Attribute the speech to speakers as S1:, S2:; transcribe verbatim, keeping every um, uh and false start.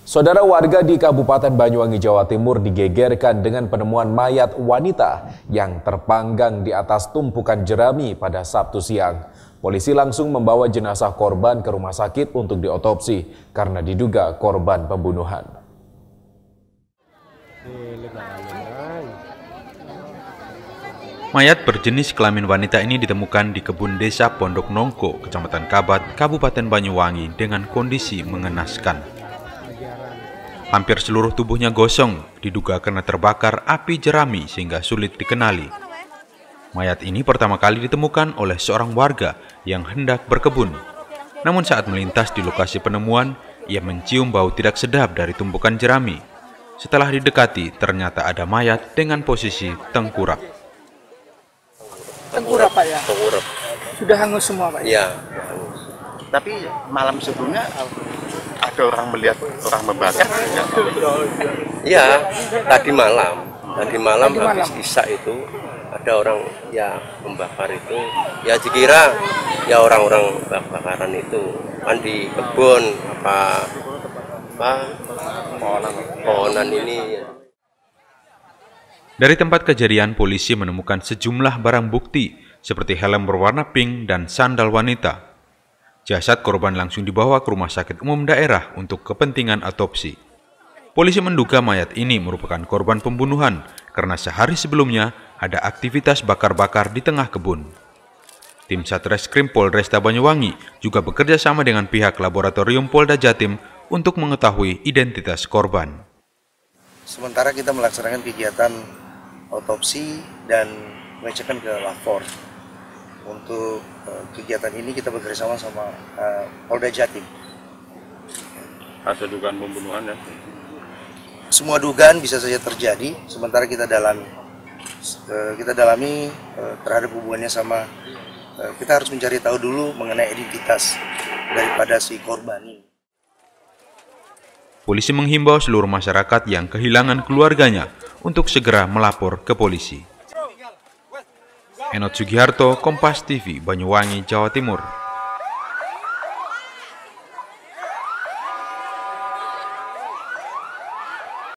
S1: Saudara, warga di Kabupaten Banyuwangi, Jawa Timur digegerkan dengan penemuan mayat wanita yang terpanggang di atas tumpukan jerami pada Sabtu siang. Polisi langsung membawa jenazah korban ke rumah sakit untuk diotopsi karena diduga korban pembunuhan.
S2: Mayat berjenis kelamin wanita ini ditemukan di kebun desa Pondok Nongko, Kecamatan Kabat, Kabupaten Banyuwangi dengan kondisi mengenaskan. Hampir seluruh tubuhnya gosong, diduga karena terbakar api jerami sehingga sulit dikenali. Mayat ini pertama kali ditemukan oleh seorang warga yang hendak berkebun. Namun saat melintas di lokasi penemuan, ia mencium bau tidak sedap dari tumpukan jerami. Setelah didekati, ternyata ada mayat dengan posisi tengkurap.
S3: Tengkurap, Pak, ya?
S4: Tengkurap.
S3: Sudah hangus semua, Pak?
S4: Iya.
S5: Tapi malam sebelumnya ada orang melihat orang membakar?
S4: Iya, tadi malam. Tadi malam
S3: Tadi
S4: habis
S3: malam.
S4: isya itu ada orang ya membakar itu. Ya dikira ya orang-orang bakaran itu kan di kebun apa apa pohonan pohonan ini.
S2: Dari tempat kejadian, polisi menemukan sejumlah barang bukti seperti helm berwarna pink dan sandal wanita. Jasad korban langsung dibawa ke rumah sakit umum daerah untuk kepentingan otopsi. Polisi menduga mayat ini merupakan korban pembunuhan karena sehari sebelumnya ada aktivitas bakar-bakar di tengah kebun. Tim Satreskrim Polresta Banyuwangi juga bekerja sama dengan pihak laboratorium Polda Jatim untuk mengetahui identitas korban.
S6: Sementara kita melaksanakan kegiatan otopsi dan pengecekan ke lapor. Untuk uh, kegiatan ini kita bekerjasama sama uh, Polda Jatim.
S5: Ada dugaan pembunuhan, ya?
S6: Semua dugaan bisa saja terjadi. Sementara kita dalam uh, kita dalami uh, terhadap hubungannya sama. Uh, kita harus mencari tahu dulu mengenai identitas daripada si korban ini.
S2: Polisi menghimbau seluruh masyarakat yang kehilangan keluarganya untuk segera melapor ke polisi. Enot Sugiharto, Kompas T V, Banyuwangi, Jawa Timur.